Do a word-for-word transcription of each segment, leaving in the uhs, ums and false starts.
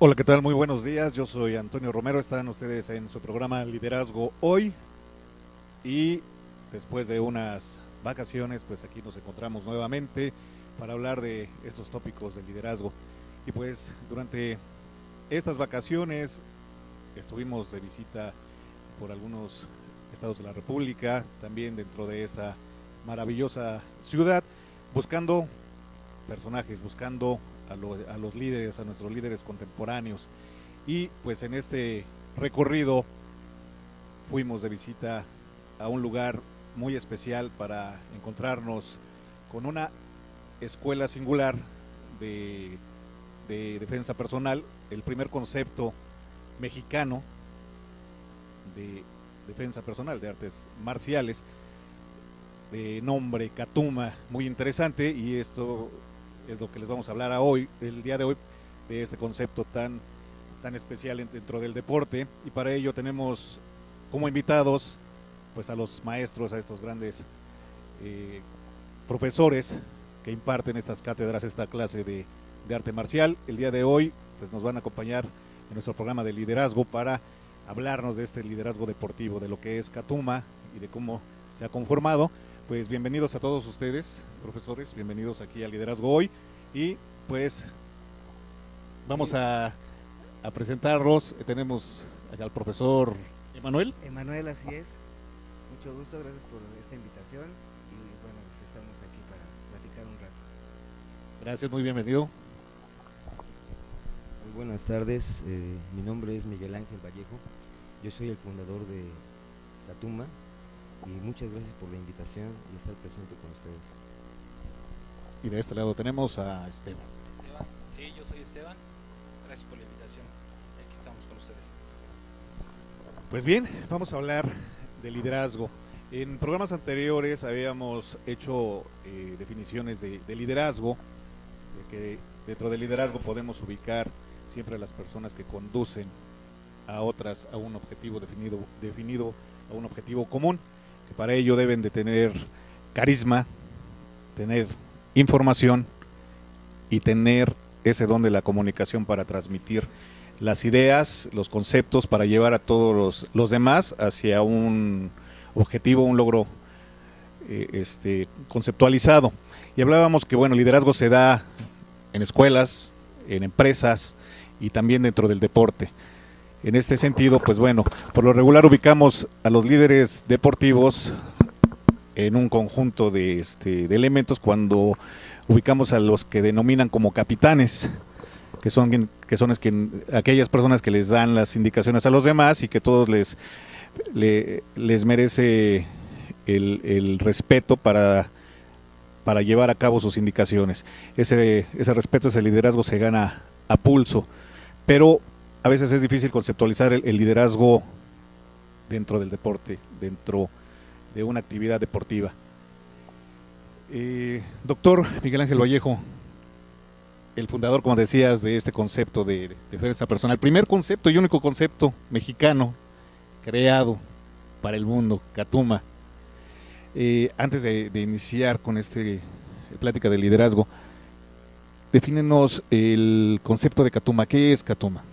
Hola, ¿qué tal? Muy buenos días, yo soy Antonio Romero, están ustedes en su programa Liderazgo Hoy y después de unas vacaciones, pues aquí nos encontramos nuevamente para hablar de estos tópicos del liderazgo. Y pues durante estas vacaciones estuvimos de visita por algunos estados de la República, también dentro de esa maravillosa ciudad, buscando personajes, buscando a, lo, a los líderes, a nuestros líderes contemporáneos. Y pues en este recorrido fuimos de visita a un lugar muy especial para encontrarnos con una escuela singular de, de defensa personal, el primer concepto mexicano de defensa personal, de artes marciales, de nombre Catuma, muy interesante, y esto es lo que les vamos a hablar a hoy, el día de hoy, de este concepto tan, tan especial dentro del deporte. Y para ello tenemos como invitados pues a los maestros, a estos grandes eh, profesores que imparten estas cátedras, esta clase de, de arte marcial. El día de hoy pues nos van a acompañar en nuestro programa de liderazgo para hablarnos de este liderazgo deportivo, de lo que es Catuma y de cómo se ha conformado. Pues bienvenidos a todos ustedes, profesores, bienvenidos aquí a Liderazgo Hoy, y pues vamos a, a presentarlos. Tenemos acá al profesor Emanuel. Emanuel, así es, mucho gusto, gracias por esta invitación y bueno, pues estamos aquí para platicar un rato. Gracias, muy bienvenido. Muy buenas tardes, eh, mi nombre es Miguel Ángel Vallejo, yo soy el fundador de Catuma. Y muchas gracias por la invitación y estar presente con ustedes. Y de este lado tenemos a Esteban. Esteban, sí, yo soy Esteban. Gracias por la invitación. Aquí estamos con ustedes. Pues bien, vamos a hablar de liderazgo. En programas anteriores habíamos hecho eh, definiciones de, de liderazgo, de que dentro del liderazgo podemos ubicar siempre a las personas que conducen a otras a un objetivo definido, definido a un objetivo común. Que para ello deben de tener carisma, tener información y tener ese don de la comunicación para transmitir las ideas, los conceptos, para llevar a todos los, los demás hacia un objetivo, un logro eh, este, conceptualizado. Y hablábamos que bueno, el liderazgo se da en escuelas, en empresas y también dentro del deporte. En este sentido, pues bueno, por lo regular ubicamos a los líderes deportivos en un conjunto de, este, de elementos cuando ubicamos a los que denominan como capitanes, que son, que son es que, aquellas personas que les dan las indicaciones a los demás y que todos les, le, les merece el, el respeto para, para llevar a cabo sus indicaciones. Ese, ese respeto, ese liderazgo se gana a pulso, pero a veces es difícil conceptualizar el, el liderazgo dentro del deporte, dentro de una actividad deportiva. Eh, doctor Miguel Ángel Vallejo, el fundador, como decías, de este concepto de, de defensa personal, el primer concepto y único concepto mexicano creado para el mundo, Catuma. Eh, antes de, de iniciar con este plática de liderazgo, defínenos el concepto de Catuma. ¿Qué es Catuma?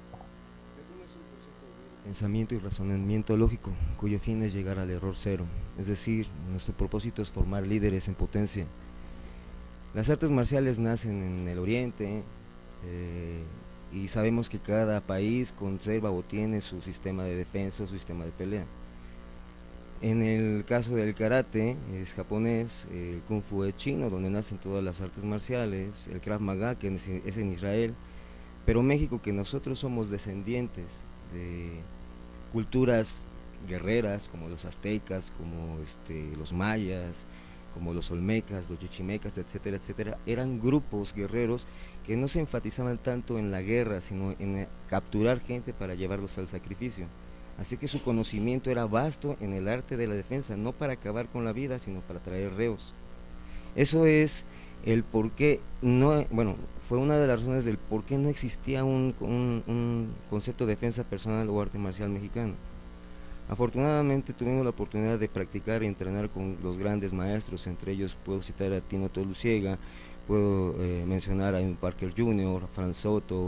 Pensamiento y razonamiento lógico, cuyo fin es llegar al error cero, es decir, nuestro propósito es formar líderes en potencia. Las artes marciales nacen en el oriente eh, y sabemos que cada país conserva o tiene su sistema de defensa o su sistema de pelea. En el caso del karate es japonés, el kung fu es chino, donde nacen todas las artes marciales, el krav maga que es en Israel, pero México, que nosotros somos descendientes de culturas guerreras como los aztecas, como este, los mayas, como los olmecas, los chichimecas, etcétera, etcétera, eran grupos guerreros que no se enfatizaban tanto en la guerra, sino en capturar gente para llevarlos al sacrificio. Así que su conocimiento era vasto en el arte de la defensa, no para acabar con la vida, sino para traer reos. Eso es el por qué no, bueno, fue una de las razones del por qué no existía un, un, un concepto de defensa personal o arte marcial mexicano. Afortunadamente tuvimos la oportunidad de practicar y entrenar con los grandes maestros, entre ellos puedo citar a Tino Toluciega, puedo eh, mencionar a un Parker junior, a Fran Soto,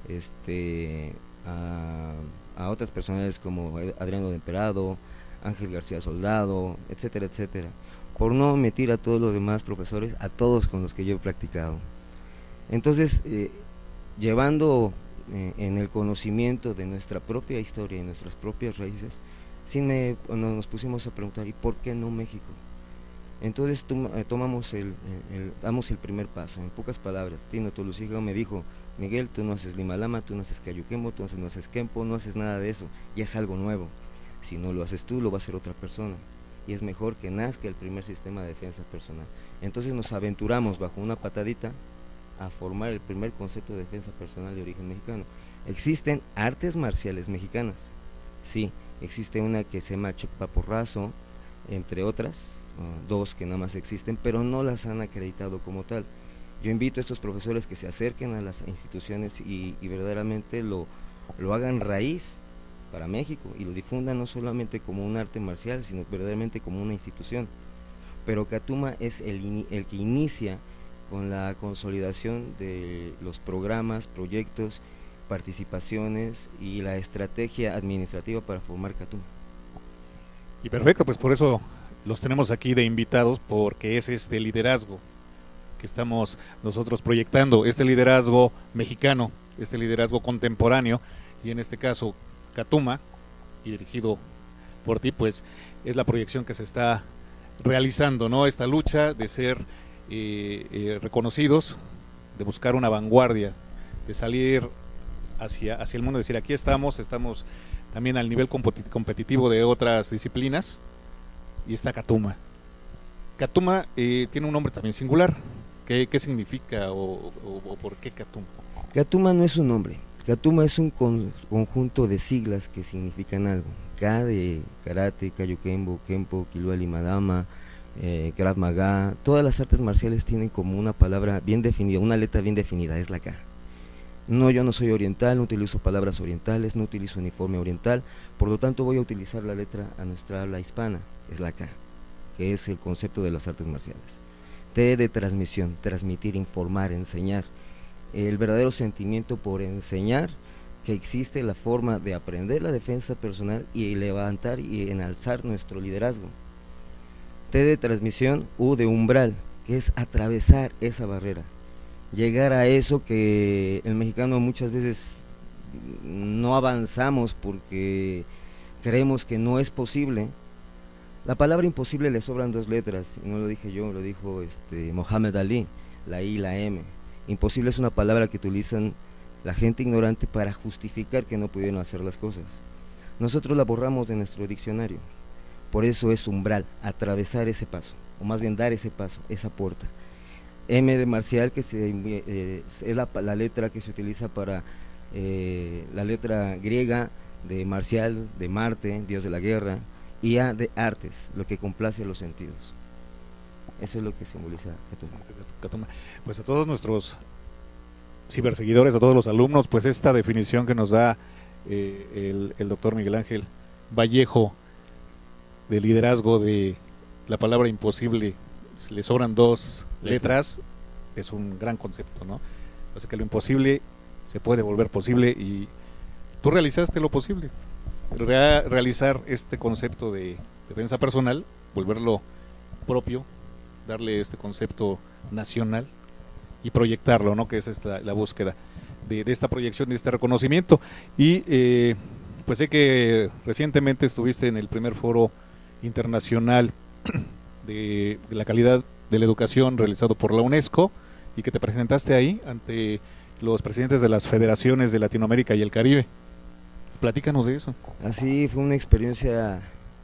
este, a, a otras personalidades como Adriano de Emperado, Ángel García Soldado, etcétera, etcétera, por no omitir a todos los demás profesores, a todos con los que yo he practicado. Entonces, eh, llevando eh, en el conocimiento de nuestra propia historia y nuestras propias raíces, sí me, nos pusimos a preguntar, ¿y por qué no México? Entonces tom, eh, tomamos el, el, el, damos el primer paso. En pocas palabras, Tino Toluciga me dijo: Miguel, tú no haces Limalama, tú no haces Cayuquembo, tú no haces Kempo, no haces nada de eso, y es algo nuevo. Si no lo haces tú, lo va a hacer otra persona, y es mejor que nazca el primer sistema de defensa personal. Entonces nos aventuramos bajo una patadita a formar el primer concepto de defensa personal de origen mexicano. Existen artes marciales mexicanas, sí, existe una que se llama Chocpa Porrazo, entre otras, uh, dos que nada más existen, pero no las han acreditado como tal. Yo invito a estos profesores que se acerquen a las instituciones y, y verdaderamente lo, lo hagan raíz para México y lo difundan no solamente como un arte marcial, sino verdaderamente como una institución. Pero Catuma es el, el que inicia con la consolidación de los programas, proyectos, participaciones y la estrategia administrativa para formar Catuma. Y perfecto, pues por eso los tenemos aquí de invitados, porque es este liderazgo que estamos nosotros proyectando, este liderazgo mexicano, este liderazgo contemporáneo, y en este caso Catuma, y dirigido por ti, pues es la proyección que se está realizando, ¿no? Esta lucha de ser eh, eh, reconocidos, de buscar una vanguardia, de salir hacia, hacia el mundo, decir aquí estamos, estamos también al nivel competitivo de otras disciplinas, y está Catuma. Catuma eh, tiene un nombre también singular. ¿Qué, qué significa o, o, o por qué Catuma? Catuma no es un nombre, Catuma es un con, conjunto de siglas que significan algo. K de karate, Cayuquembo, Kempo, Kilua Limadama, eh, Krav Maga, todas las artes marciales tienen como una palabra bien definida, una letra bien definida, es la K. No, yo no soy oriental, no utilizo palabras orientales, no utilizo uniforme oriental, por lo tanto voy a utilizar la letra a nuestra habla hispana, es la K, que es el concepto de las artes marciales. T de transmisión, transmitir, informar, enseñar, el verdadero sentimiento por enseñar que existe la forma de aprender la defensa personal y levantar y enalzar nuestro liderazgo. T de transmisión, U de umbral, que es atravesar esa barrera, llegar a eso que el mexicano muchas veces no avanzamos porque creemos que no es posible. La palabra imposible le sobran dos letras, y no lo dije yo, lo dijo este Mohamed Ali, la I y la M. Imposible es una palabra que utilizan la gente ignorante para justificar que no pudieron hacer las cosas. Nosotros la borramos de nuestro diccionario, por eso es umbral, atravesar ese paso, o más bien dar ese paso, esa puerta. M de marcial, que se, eh, es la, la letra que se utiliza para eh, la letra griega de marcial, de Marte, dios de la guerra, y A de artes, lo que complace a los sentidos. Eso es lo que simboliza Catuma. Catuma. Pues a todos nuestros ciberseguidores, a todos los alumnos, pues esta definición que nos da eh, el, el doctor Miguel Ángel Vallejo de liderazgo, de la palabra imposible, le sobran dos letras, es un gran concepto, ¿no? O sea que lo imposible se puede volver posible, y tú realizaste lo posible, Re realizar este concepto de defensa personal, volverlo propio, darle este concepto nacional y proyectarlo, ¿no? Que esa es la, la búsqueda de, de esta proyección, de este reconocimiento. Y eh, pues sé que recientemente estuviste en el primer foro internacional de, de la calidad de la educación realizado por la UNESCO, y que te presentaste ahí ante los presidentes de las federaciones de Latinoamérica y el Caribe. Platícanos de eso. Así fue una experiencia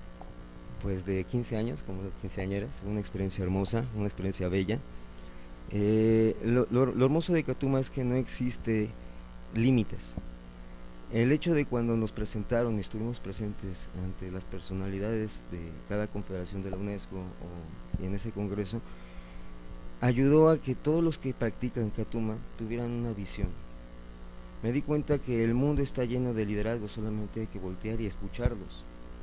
pues de quince años, como las quinceañeras, una experiencia hermosa, una experiencia bella. Eh, lo, lo, lo hermoso de Catuma es que no existe límites. El hecho de cuando nos presentaron y estuvimos presentes ante las personalidades de cada confederación de la UNESCO o, y en ese congreso, ayudó a que todos los que practican Catuma tuvieran una visión. Me di cuenta que el mundo está lleno de liderazgo, solamente hay que voltear y escucharlos.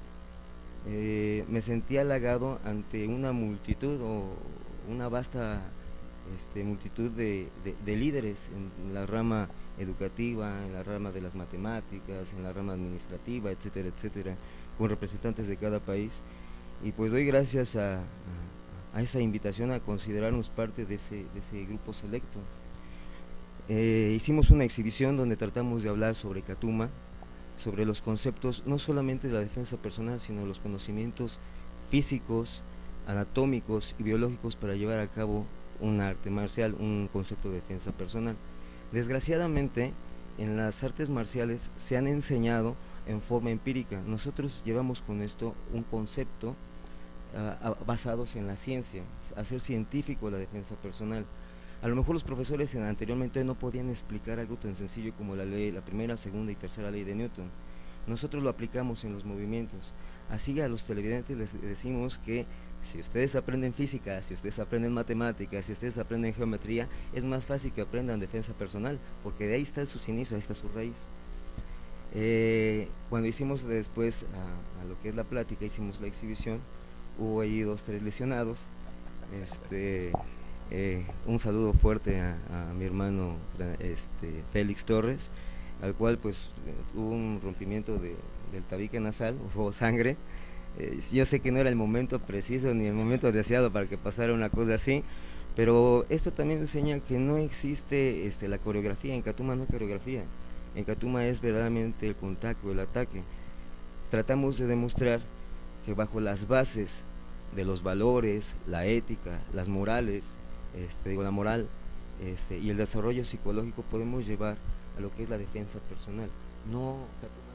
Eh, me sentí halagado ante una multitud o una vasta este, multitud de, de, de líderes en la rama educativa, en la rama de las matemáticas, en la rama administrativa, etcétera, etcétera, con representantes de cada país. Y pues doy gracias a, a, a esa invitación a considerarnos parte de ese, de ese grupo selecto. Eh, hicimos una exhibición donde tratamos de hablar sobre Catuma, sobre los conceptos no solamente de la defensa personal, sino los conocimientos físicos, anatómicos y biológicos para llevar a cabo un arte marcial, un concepto de defensa personal. Desgraciadamente, en las artes marciales se han enseñado en forma empírica. Nosotros llevamos con esto un concepto uh, basados en la ciencia, hacer científico la defensa personal. A lo mejor los profesores en, anteriormente no podían explicar algo tan sencillo como la ley, la primera, segunda y tercera ley de Newton. Nosotros lo aplicamos en los movimientos. Así a los televidentes les decimos que si ustedes aprenden física, si ustedes aprenden matemáticas, si ustedes aprenden geometría, es más fácil que aprendan defensa personal, porque de ahí están sus inicios, ahí está su raíz. Eh, cuando hicimos después a, a lo que es la plática, hicimos la exhibición, hubo ahí dos, tres lesionados. Este, eh, un saludo fuerte a, a mi hermano este, Félix Torres, al cual pues eh, hubo un rompimiento de, del tabique nasal, hubo sangre. Eh, yo sé que no era el momento preciso ni el momento deseado para que pasara una cosa así, pero esto también enseña que no existe este, la coreografía. En Catuma no hay coreografía, en Catuma es verdaderamente el contacto, el ataque. Tratamos de demostrar que bajo las bases de los valores, la ética, las morales, este, digo, la moral este, y el desarrollo psicológico podemos llevar a lo que es la defensa personal. No, Catuma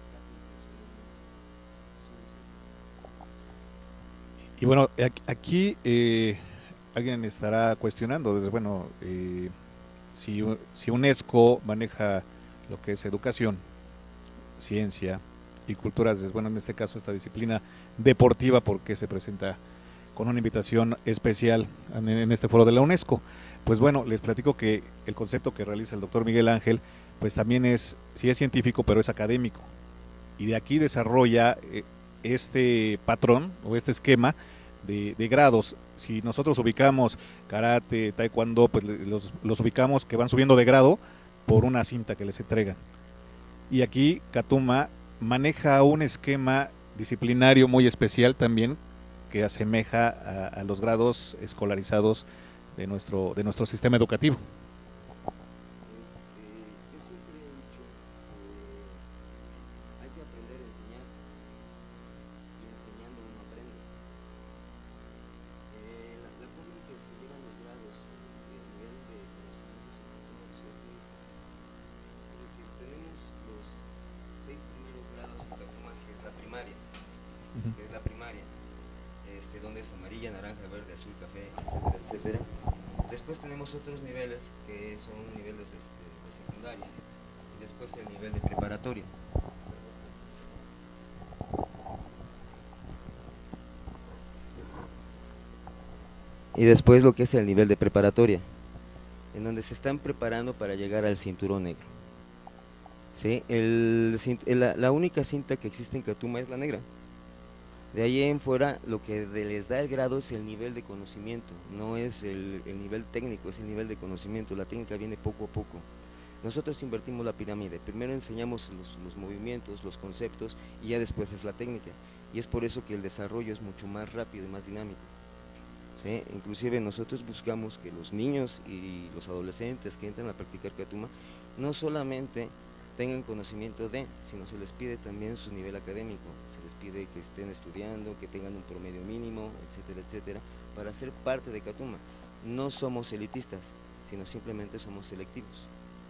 no. Y bueno, aquí eh, alguien estará cuestionando, desde, bueno, eh, si, si UNESCO maneja lo que es educación, ciencia y cultura, desde, bueno, en este caso esta disciplina deportiva, porque se presenta con una invitación especial en, en este foro de la UNESCO. Pues bueno, les platico que el concepto que realiza el doctor Miguel Ángel, pues también es, sí es científico, pero es académico, y de aquí desarrolla eh, este patrón o este esquema de, de grados. Si nosotros ubicamos karate, taekwondo, pues los, los ubicamos que van subiendo de grado por una cinta que les entregan. Y aquí Catuma maneja un esquema disciplinario muy especial también, que asemeja a, a los grados escolarizados de nuestro, de nuestro sistema educativo. Que es la primaria, este, donde es amarilla, naranja, verde, azul, café, etcétera, etcétera. Después tenemos otros niveles que son niveles este, de secundaria, y después el nivel de preparatoria. Y después lo que es el nivel de preparatoria, en donde se están preparando para llegar al cinturón negro. ¿Sí? El, el, la, la única cinta que existe en Catuma es la negra. De ahí en fuera, lo que les da el grado es el nivel de conocimiento, no es el, el nivel técnico, es el nivel de conocimiento. La técnica viene poco a poco. Nosotros invertimos la pirámide, primero enseñamos los, los movimientos, los conceptos, y ya después es la técnica. Y es por eso que el desarrollo es mucho más rápido y más dinámico. ¿Sí? Inclusive nosotros buscamos que los niños y los adolescentes que entran a practicar Catuma no solamente tengan conocimiento de, sino se les pide también su nivel académico, se les pide que estén estudiando, que tengan un promedio mínimo, etcétera, etcétera, para ser parte de Catuma. No somos elitistas, sino simplemente somos selectivos.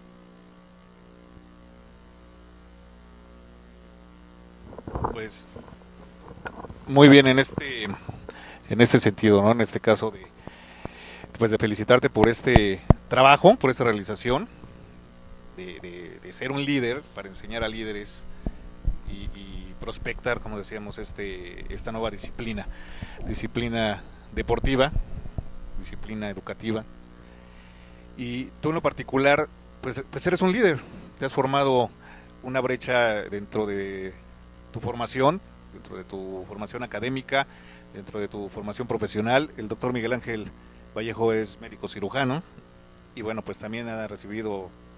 Pues muy bien en este en este sentido, ¿no? En este caso de pues de felicitarte por este trabajo, por esta realización. De, de, de ser un líder para enseñar a líderes y, y prospectar, como decíamos, este, esta nueva disciplina, disciplina deportiva, disciplina educativa. Y tú en lo particular, pues, pues eres un líder, te has formado una brecha dentro de tu formación, dentro de tu formación académica, dentro de tu formación profesional. El doctor Miguel Ángel Vallejo es médico cirujano y bueno, pues también ha recibido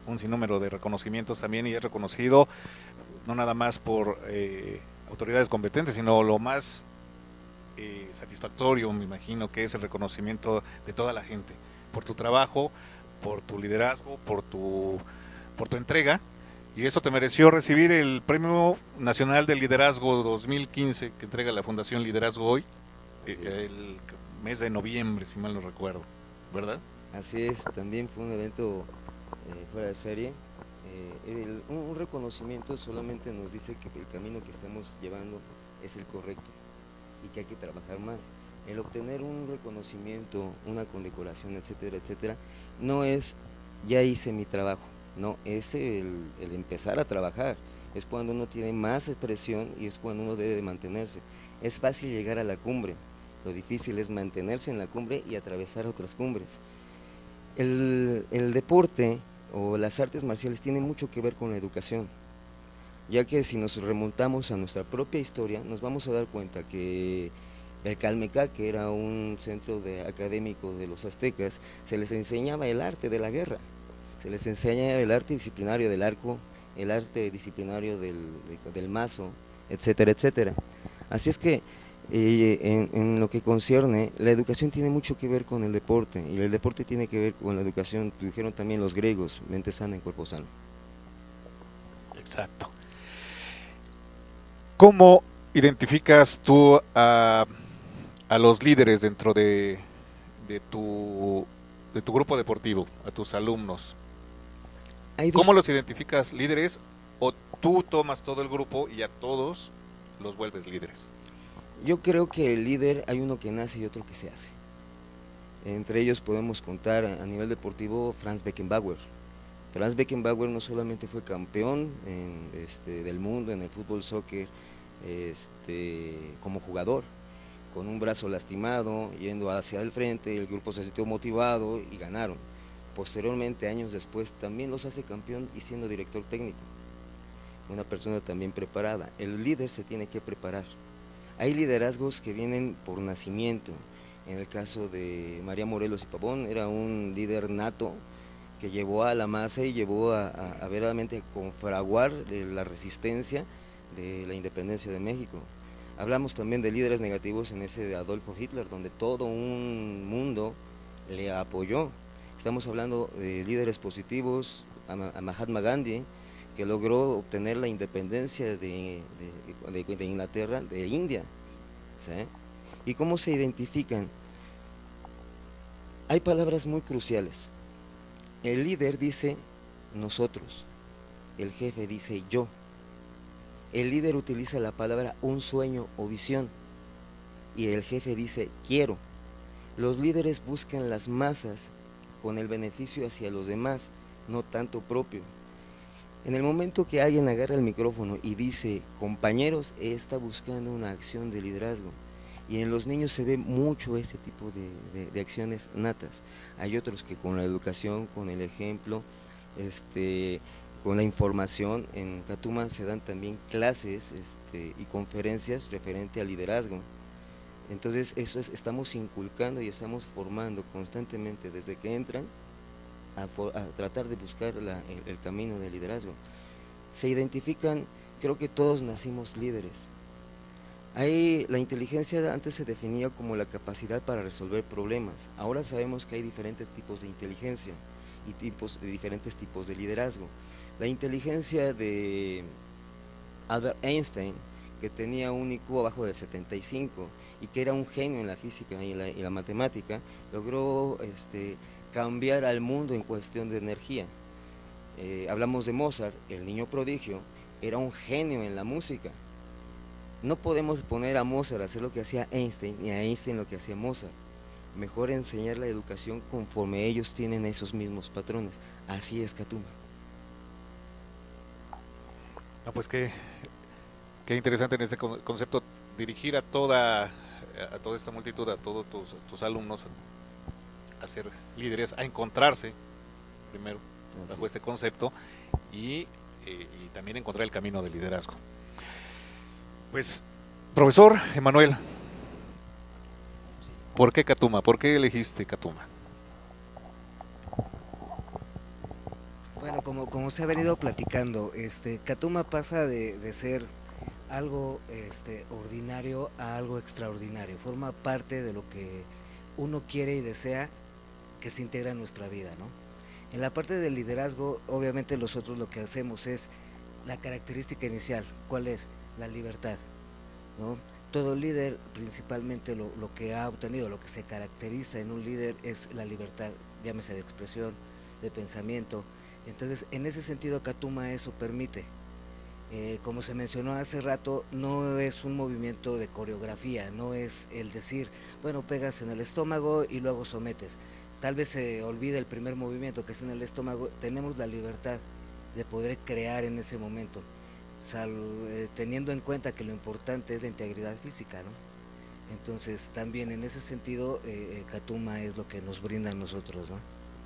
un sinnúmero de reconocimientos también y es reconocido no nada más por eh, autoridades competentes, sino lo más eh, satisfactorio, me imagino, que es el reconocimiento de toda la gente, por tu trabajo, por tu liderazgo, por tu, por tu entrega, y eso te mereció recibir el Premio Nacional de Liderazgo dos mil quince que entrega la Fundación Liderazgo Hoy, eh, el mes de noviembre, si mal no recuerdo, ¿verdad? Así es, también fue un evento eh, fuera de serie. Eh, el, un, un reconocimiento solamente nos dice que el camino que estamos llevando es el correcto y que hay que trabajar más. El obtener un reconocimiento, una condecoración, etcétera, etcétera, no es ya hice mi trabajo, no, es el, el empezar a trabajar, es cuando uno tiene más expresión y es cuando uno debe de mantenerse. Es fácil llegar a la cumbre, lo difícil es mantenerse en la cumbre y atravesar otras cumbres. El, el deporte o las artes marciales tienen mucho que ver con la educación, ya que si nos remontamos a nuestra propia historia, nos vamos a dar cuenta que el Calmecac, que era un centro de, académico de los aztecas, se les enseñaba el arte de la guerra, se les enseña el arte disciplinario del arco, el arte disciplinario del, de, del mazo, etcétera, etcétera. Así es que Eh, en, en lo que concierne, la educación tiene mucho que ver con el deporte, y el deporte tiene que ver con la educación, dijeron también los griegos, mente sana en cuerpo sano. Exacto. ¿Cómo identificas tú a, a los líderes dentro de, de, tu, de tu grupo deportivo, a tus alumnos? ¿Cómo los identificas líderes o tú tomas todo el grupo y a todos los vuelves líderes? Yo creo que el líder hay uno que nace y otro que se hace. Entre ellos podemos contar a nivel deportivo Franz Beckenbauer. Franz Beckenbauer no solamente fue campeón en, este, del mundo en el fútbol soccer este, como jugador, con un brazo lastimado, yendo hacia el frente, el grupo se sintió motivado y ganaron. Posteriormente, años después, también los hace campeón y siendo director técnico. Una persona también preparada. El líder se tiene que preparar. Hay liderazgos que vienen por nacimiento. En el caso de María Morelos y Pavón, era un líder nato que llevó a la masa y llevó a, a, a verdaderamente confraguar la resistencia de la independencia de México. Hablamos también de líderes negativos en ese de Adolfo Hitler, donde todo un mundo le apoyó. Estamos hablando de líderes positivos, a, a Mahatma Gandhi, que logró obtener la independencia de, de, de, de Inglaterra, de India, ¿sí? ¿Y cómo se identifican? Hay palabras muy cruciales. El líder dice nosotros, el jefe dice yo. El líder utiliza la palabra un sueño o visión y el jefe dice quiero. Los líderes buscan las masas con el beneficio hacia los demás, no tanto propio. En el momento que alguien agarra el micrófono y dice compañeros, está buscando una acción de liderazgo. Y en los niños se ve mucho ese tipo de, de, de acciones natas. Hay otros que con la educación, con el ejemplo, este, con la información, en Catuma se dan también clases este, y conferencias referente al liderazgo. Entonces eso es, estamos inculcando y estamos formando constantemente desde que entran a, for, a tratar de buscar la, el, el camino del liderazgo. Se identifican, creo que todos nacimos líderes. Ahí la inteligencia antes se definía como la capacidad para resolver problemas. Ahora sabemos que hay diferentes tipos de inteligencia y tipos, de diferentes tipos de liderazgo. La inteligencia de Albert Einstein, que tenía un I Q abajo de setenta y cinco y que era un genio en la física y la, y la matemática, logró este, cambiar al mundo en cuestión de energía. Eh, hablamos de Mozart, el niño prodigio, era un genio en la música. No podemos poner a Mozart a hacer lo que hacía Einstein, ni a Einstein lo que hacía Mozart. Mejor enseñar la educación conforme ellos tienen esos mismos patrones. Así es Catuma. No, pues qué, qué interesante en este concepto, dirigir a toda, a toda esta multitud, a todos tus, tus alumnos, a ser líderes, a encontrarse primero bajo este concepto y, eh, y también encontrar el camino del liderazgo. Pues, profesor Emanuel, ¿por qué Catuma? ¿Por qué elegiste Catuma? Bueno, como, como se ha venido platicando, este, Katuma pasa de, de ser algo este, ordinario a algo extraordinario, forma parte de lo que uno quiere y desea que se integra en nuestra vida, ¿no? En la parte del liderazgo, obviamente nosotros lo que hacemos es la característica inicial, ¿cuál es? La libertad, ¿no? Todo líder, principalmente lo, lo que ha obtenido, lo que se caracteriza en un líder es la libertad, llámese de expresión, de pensamiento. Entonces, en ese sentido, Katuma eso permite. Eh, como se mencionó hace rato, no es un movimiento de coreografía, no es el decir, bueno, pegas en el estómago y luego sometes. Tal vez se olvide el primer movimiento que es en el estómago, tenemos la libertad de poder crear en ese momento, sal, eh, teniendo en cuenta que lo importante es la integridad física, ¿no? Entonces, también en ese sentido, eh, Katuma es lo que nos brinda a nosotros, ¿no?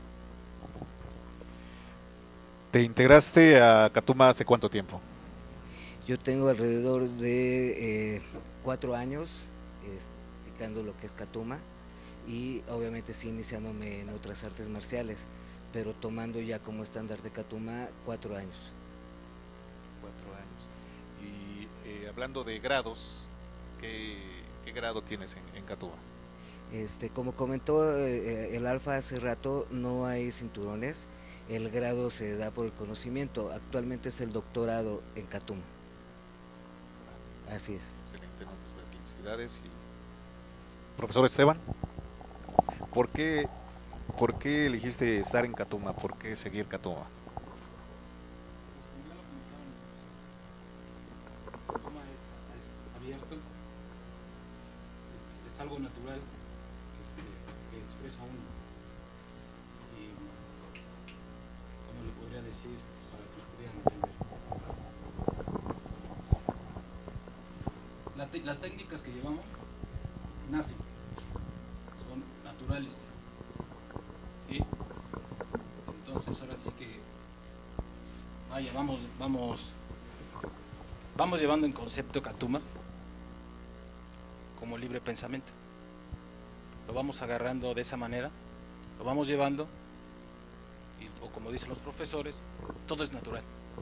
¿Te integraste a Katuma hace cuánto tiempo? Yo tengo alrededor de eh, cuatro años eh, practicando lo que es Katuma y obviamente sí iniciándome en otras artes marciales, pero tomando ya como estándar de Katuma cuatro años. Cuatro años. Y eh, hablando de grados, ¿qué, qué grado tienes en, en Katuma? Este, como comentó eh, el Alfa hace rato, no hay cinturones, el grado se da por el conocimiento, actualmente es el doctorado en Katuma. Así es. Excelente, no, pues felicidades. Y... Profesor Esteban, ¿por qué, ¿por qué eligiste estar en Katuma? ¿Por qué seguir Katuma? Katuma es, es abierto, es, es algo natural este, que expresa uno. Y, ¿cómo le podría decir para que lo pudieran entender? La te, las técnicas que llevamos nacen, son naturales, ¿sí? Entonces ahora sí que, vaya, vamos, vamos, vamos llevando en concepto Katuma como libre pensamiento. Lo vamos agarrando de esa manera, lo vamos llevando, y, o como dicen los profesores, todo es natural.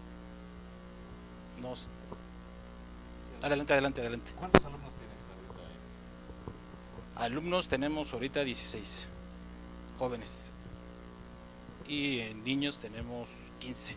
Nos, adelante, adelante, adelante. ¿Cuántos alumnos tienes ahorita? Alumnos tenemos ahorita dieciséis jóvenes y en niños tenemos quince.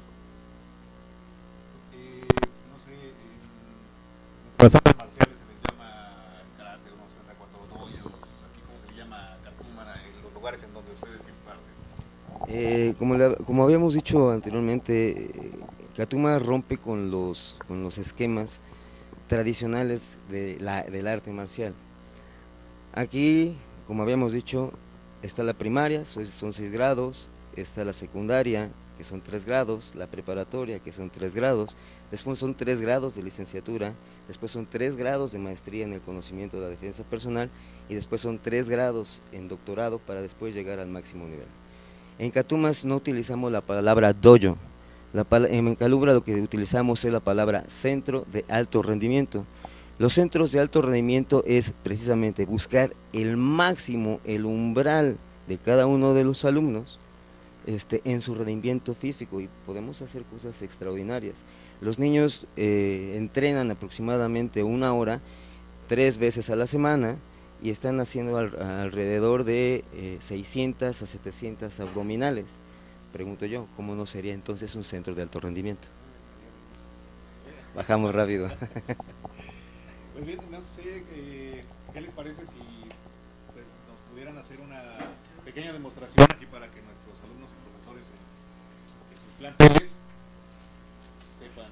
Eh, no sé, en las artes marciales se les llama karate, unos treinta y cuatro doyos, aquí cómo se le llama Katuma en los lugares en donde ustedes imparten. Eh, como, la- como habíamos dicho anteriormente, eh, Katuma rompe con los, con los esquemas tradicionales de la, del arte marcial. Aquí, como habíamos dicho, está la primaria, son, son seis grados, está la secundaria, que son tres grados, la preparatoria, que son tres grados, después son tres grados de licenciatura, después son tres grados de maestría en el conocimiento de la defensa personal y después son tres grados en doctorado para después llegar al máximo nivel. En Katumas no utilizamos la palabra dojo, la, en Calubra lo que utilizamos es la palabra centro de alto rendimiento. Los centros de alto rendimiento es precisamente buscar el máximo, el umbral de cada uno de los alumnos este, en su rendimiento físico y podemos hacer cosas extraordinarias. Los niños eh, entrenan aproximadamente una hora, tres veces a la semana y están haciendo al, alrededor de eh, seiscientas a setecientas abdominales. Pregunto yo, ¿cómo no sería entonces un centro de alto rendimiento? Bajamos rápido. Pues bien, no sé eh, qué les parece si pues, nos pudieran hacer una pequeña demostración aquí para que nuestros alumnos y profesores en, en sus planteles sepan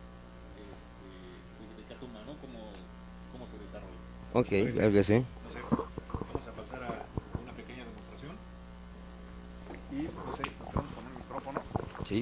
este, de Katuma, ¿no? Cómo, cómo se desarrolla. Ok, claro que sí. No sé, vamos a pasar a una pequeña demostración y no sé, nos quedamos con un micrófono. Sí.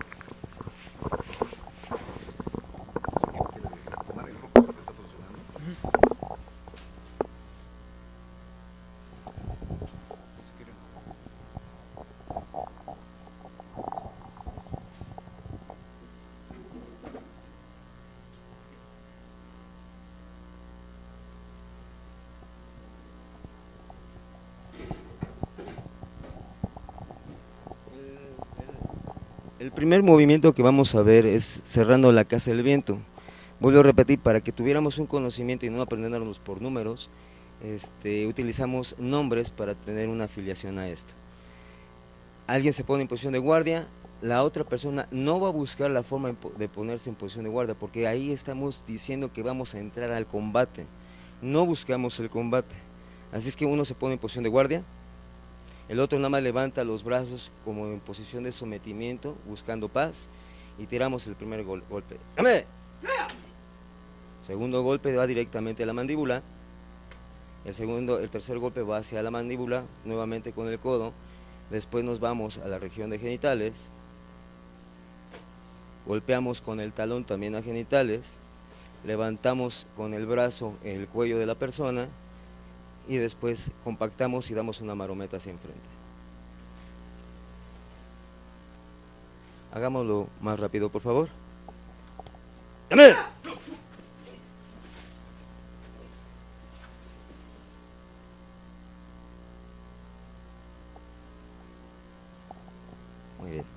El primer movimiento que vamos a ver es cerrando la casa del viento. Vuelvo a repetir, para que tuviéramos un conocimiento y no aprendiéramos por números, este, utilizamos nombres para tener una afiliación a esto. Alguien se pone en posición de guardia, la otra persona no va a buscar la forma de ponerse en posición de guardia, porque ahí estamos diciendo que vamos a entrar al combate, no buscamos el combate. Así es que uno se pone en posición de guardia, el otro nada más levanta los brazos como en posición de sometimiento, buscando paz, y tiramos el primer gol golpe. ¡Dame! Segundo golpe va directamente a la mandíbula, el, segundo, el tercer golpe va hacia la mandíbula, nuevamente con el codo, después nos vamos a la región de genitales, golpeamos con el talón también a genitales, levantamos con el brazo el cuello de la persona, y después compactamos y damos una marometa hacia enfrente. Hagámoslo más rápido, por favor. ¡Dame! Muy bien.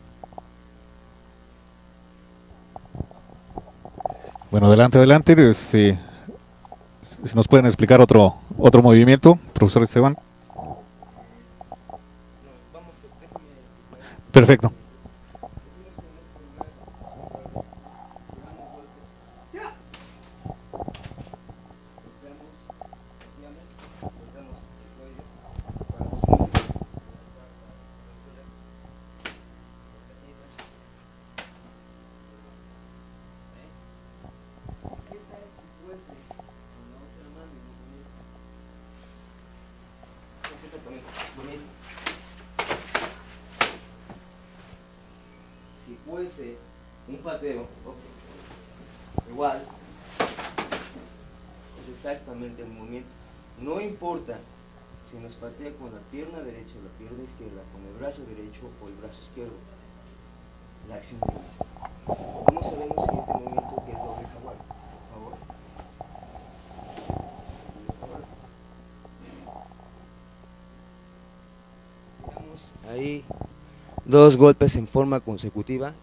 Bueno, adelante, adelante. Este, si nos pueden explicar otro otro movimiento, profesor Esteban. Perfecto. Si fuese un pateo, igual, es exactamente el movimiento. No importa si nos patea con la pierna derecha o la pierna izquierda, con el brazo derecho o el brazo izquierdo. La acción es la misma. Vamos a ver un siguiente movimiento que es doble jaguar, por favor. Veamos ahí dos golpes en forma consecutiva.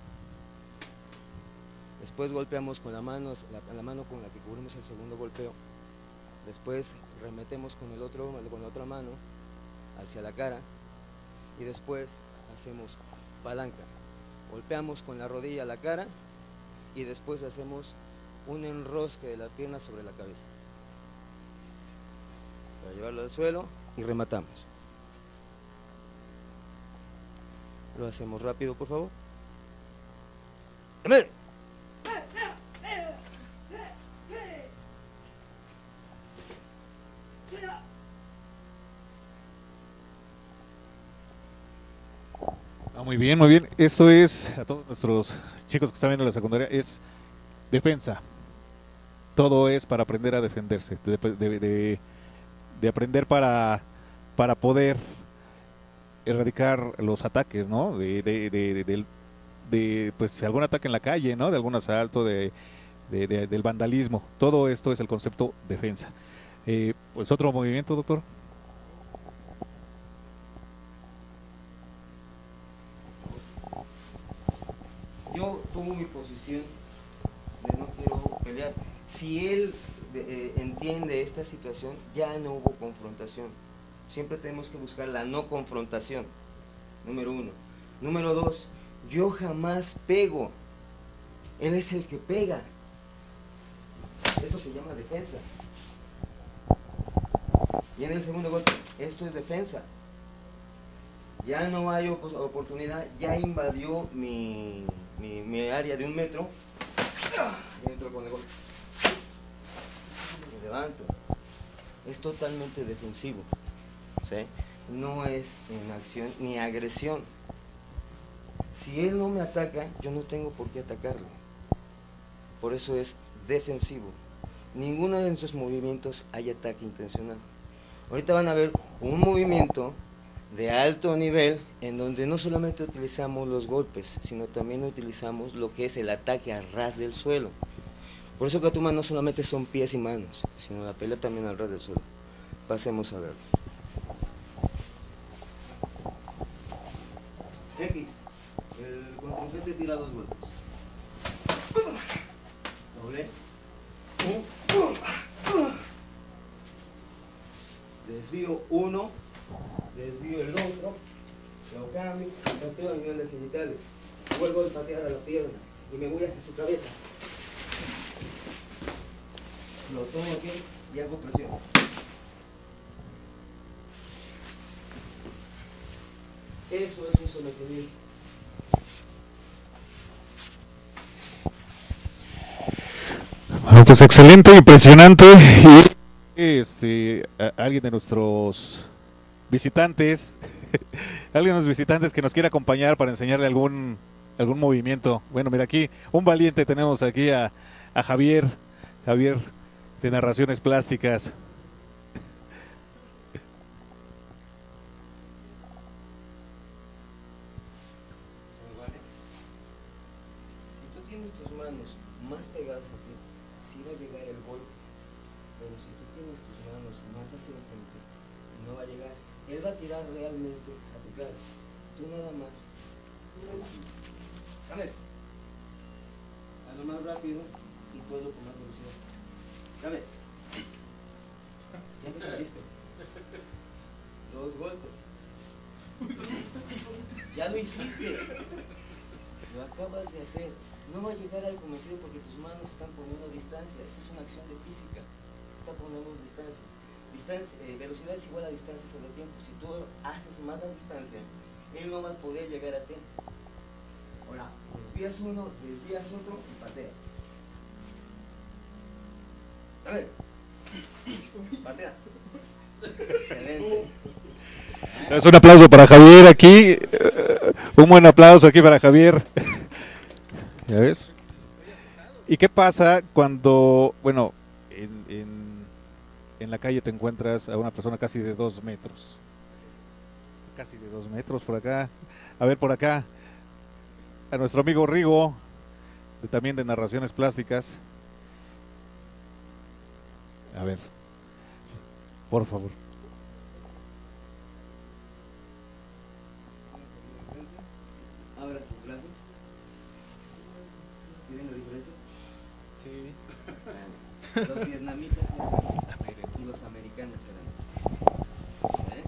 Después golpeamos con la mano, la, la mano con la que cubrimos el segundo golpeo. Después remetemos con, el otro, con la otra mano hacia la cara y después hacemos palanca. Golpeamos con la rodilla la cara y después hacemos un enrosque de la pierna sobre la cabeza para llevarlo al suelo y rematamos. Lo hacemos rápido, por favor. ¡Dame! Ah, muy bien, muy bien. Esto es, a todos nuestros chicos que están viendo la secundaria, es defensa. Todo es para aprender a defenderse, de, de, de, de aprender para, para poder erradicar los ataques, ¿no? De, de, de, de, de, de pues algún ataque en la calle, ¿no? De algún asalto, de, de, de del vandalismo. Todo esto es el concepto defensa. Eh, pues otro movimiento, doctor. Yo tomo mi posición de no quiero pelear. Si él eh, entiende esta situación, ya no hubo confrontación. Siempre tenemos que buscar la no confrontación, número uno. Número dos, yo jamás pego. Él es el que pega. Esto se llama defensa. Y en el segundo golpe, esto es defensa. Ya no hay op oportunidad, ya invadió mi, mi, mi área de un metro. Y entro con el golpe. Me levanto. Es totalmente defensivo. ¿Sí? No es en acción ni agresión. Si él no me ataca, yo no tengo por qué atacarlo. Por eso es defensivo. Ninguno de nuestros movimientos hay ataque intencional. Ahorita van a ver un movimiento de alto nivel en donde no solamente utilizamos los golpes, sino también utilizamos lo que es el ataque a ras del suelo. Por eso Katuma no solamente son pies y manos, sino la pelea también al ras del suelo. Pasemos a verlo. X, el control tirar dos golpes. Doble. Desvío uno, desvío el otro, lo cambio, pateo a nivel de genitales. Vuelvo a patear a la pierna y me voy hacia su cabeza. Lo tomo aquí y hago presión. Eso es un sometimiento. Bueno, pues excelente, impresionante. Y este, a- alguien de nuestros visitantes, alguien de los visitantes que nos quiera acompañar para enseñarle algún algún movimiento. Bueno, mira aquí, un valiente tenemos aquí a, a Javier, Javier de Narraciones Plásticas. Si tú tienes tus manos más pegadas a ti, sí va a llegar el golpe. Pero si tú tienes tus manos más hacia el frente, no va a llegar. Él va a tirar realmente a tu cara. Tú nada más. Dame. Hazlo más rápido y todo con más velocidad. Dame. Ya te perdiste. Dos golpes. Ya lo hiciste. Lo acabas de hacer. No va a llegar al cometido porque tus manos están poniendo distancia. Esa es una acción de física. Está poniendo distancia. Distancia, eh, velocidad es igual a distancia sobre tiempo. Si tú haces más la distancia, él no va a poder llegar a ti. Ahora, desvías uno, desvías otro y pateas. A ver. Patea. Excelente. Es un aplauso para Javier aquí, un buen aplauso aquí para Javier. ¿Ya ves? ¿Y qué pasa cuando, bueno, en, en, en la calle te encuentras a una persona casi de dos metros? Casi de dos metros por acá. A ver, por acá, a nuestro amigo Rigo, de, también de Narraciones Plásticas. A ver, por favor. Abra sus brazos. ¿Sí ven la diferencia? Sí. Los vietnamitas eran así y los americanos eran así. ¿Eh?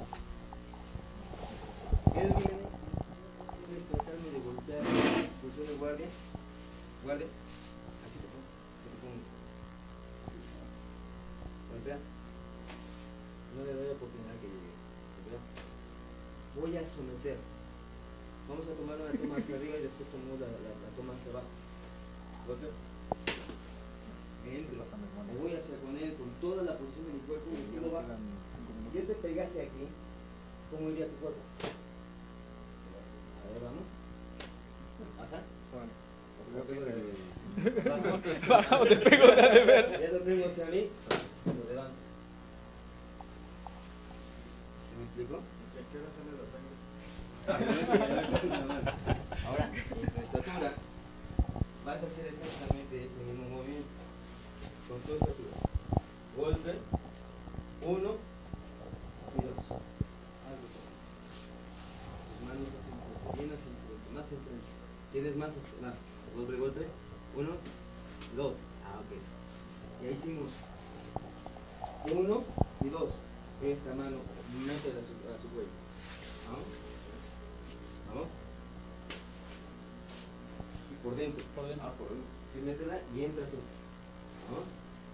Él viene, quieres tratarme de golpear, posición de guardia, guardia, así te pongo, te pongo. Golpea. No le doy oportunidad que llegue. Golpea. Voy a someter. Vamos a tomar una toma hacia arriba y después tomamos la, la, la toma hacia abajo. Golpea. Entro. Me voy hacia con él, con toda la posición de mi cuerpo. Y si yo te pegase aquí, ¿cómo iría tu cuerpo? A ver, vamos. Ajá. Baja o te pego de de ver. Ya lo tengo hacia mí, lo levanto. ¿Se me explicó? Ahora, en tu estatura, vas a hacer exactamente este mismo movimiento. Con tu estatura. Golpe, uno y dos. Algo todo. Tus manos hacen fuerte, bien hacia el frente, más enfrente. Tienes más, más. Golpe, golpe, uno, dos. Ah, ok. Y ahí hicimos uno y dos. Esta mano, métela a su, a su cuello. ¿Vamos? ¿Vamos? Sí, por dentro. Por dentro. Ah, por dentro. Sí, métela y entras tú. ¿Vamos?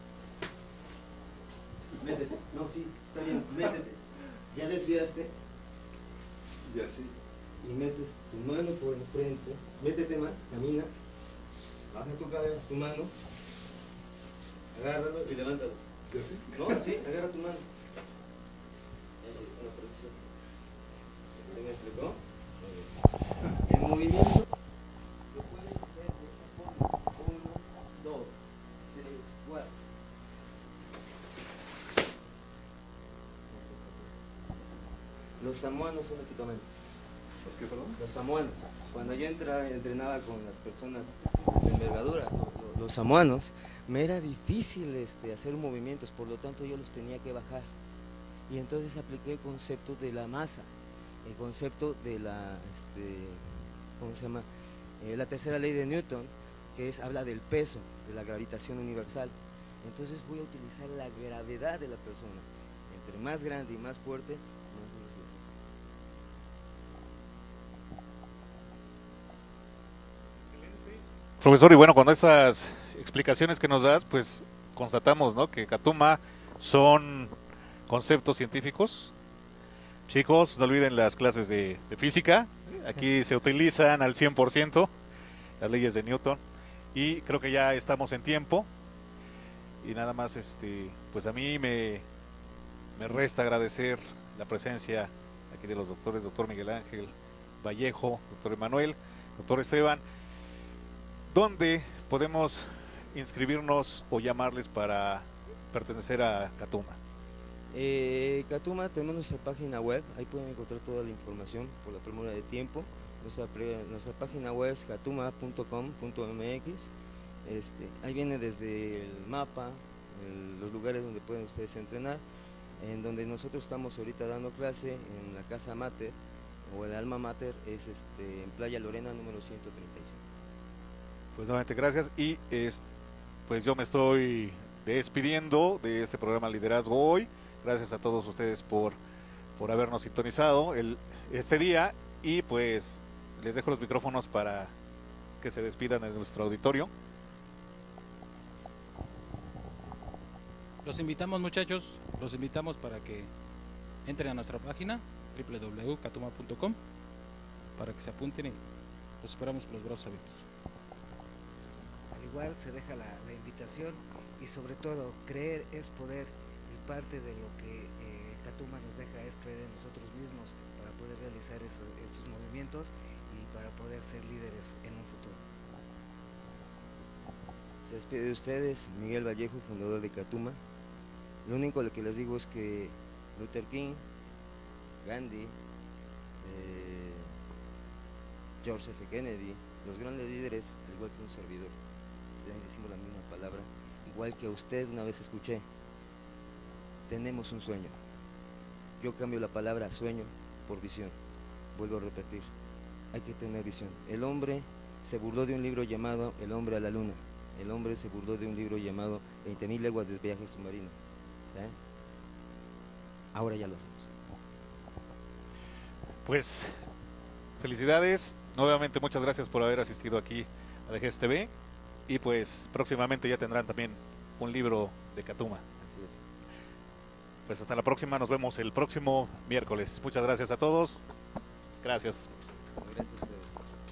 Métete. No, sí, está bien, métete. Ya desviaste. Ya sí. Y metes tu mano por el frente. Métete más, camina. Baja tu cabeza, tu mano. Agárralo y levántalo. Ya sí. No, sí, agarra tu mano. Ahí está la protección. ¿Se me explicó? El movimiento lo puedes hacer de esta forma. Uno, dos, tres, cuatro. Los samoanos son equipamiento. ¿Los qué, perdón? Los samoanos. Cuando yo entraba, entrenaba con las personas de envergadura, lo- lo- los samoanos, me era difícil este, hacer movimientos, por lo tanto yo los tenía que bajar. Y entonces apliqué el concepto de la masa, el concepto de la, este, ¿cómo se llama? Eh, la tercera ley de Newton, que es, habla del peso, de la gravitación universal. Entonces voy a utilizar la gravedad de la persona. Entre más grande y más fuerte, más duro se va a hacer. Profesor, y bueno, con estas explicaciones que nos das, pues constatamos, ¿no?, que Catuma son conceptos científicos. Chicos, no olviden las clases de, de física, aquí se utilizan al cien por ciento las leyes de Newton, y creo que ya estamos en tiempo, y nada más, este, pues a mí me, me resta agradecer la presencia aquí de los doctores, doctor Miguel Ángel Vallejo, doctor Emanuel, doctor Esteban. ¿Dónde podemos inscribirnos o llamarles para pertenecer a Catuma? Eh, Catuma, tenemos nuestra página web, ahí pueden encontrar toda la información por la premura de tiempo. Nuestra, pre, nuestra página web es catuma punto com punto m x. Este, ahí viene desde el mapa, el, los lugares donde pueden ustedes entrenar, en donde nosotros estamos ahorita dando clase en la Casa Mater, o el Alma Mater, es este, en Playa Lorena número ciento treinta y cinco. Pues nuevamente gracias, y es, pues yo me estoy despidiendo de este programa Liderazgo Hoy. Gracias a todos ustedes por, por habernos sintonizado el, este día, y pues les dejo los micrófonos para que se despidan de nuestro auditorio. Los invitamos, muchachos, los invitamos para que entren a nuestra página doble u doble u doble u punto catuma punto com para que se apunten, y los esperamos con los brazos abiertos. Al igual se deja la, la invitación, y sobre todo creer es poder, y parte de lo que eh, Catuma nos deja es creer en nosotros mismos para poder realizar eso, esos movimientos y para poder ser líderes en un futuro. Se despide de ustedes Miguel Vallejo, fundador de Catuma. Lo único que les digo es que Luther King, Gandhi, eh, George F. Kennedy, los grandes líderes, al igual que un servidor, le decimos la misma palabra, igual que a usted una vez escuché, tenemos un sueño. Yo cambio la palabra sueño por visión. Vuelvo a repetir, hay que tener visión. El hombre se burló de un libro llamado El hombre a la luna. El hombre se burló de un libro llamado veinte mil leguas de viaje submarino. ¿Eh? Ahora ya lo hacemos. Pues felicidades, nuevamente muchas gracias por haber asistido aquí a D G S T V, y pues próximamente ya tendrán también un libro de Catuma. Así es. Pues hasta la próxima, nos vemos el próximo miércoles. Muchas gracias a todos. Gracias. Gracias a ustedes.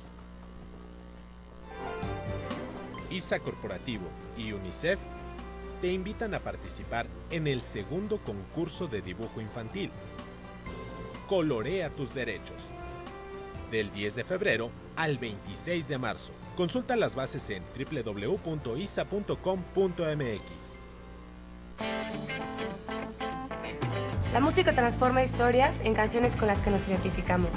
I S A Corporativo y UNICEF te invitan a participar en el segundo concurso de dibujo infantil. Colorea tus derechos. Del diez de febrero al veintiséis de marzo. Consulta las bases en doble u doble u doble u punto isa punto com punto m x. La música transforma historias en canciones con las que nos identificamos.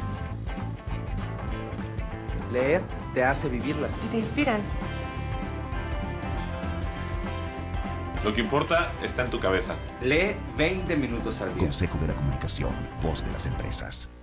Leer te hace vivirlas. Y te inspiran. Lo que importa está en tu cabeza. Lee veinte minutos al día. Consejo de la Comunicación, voz de las empresas.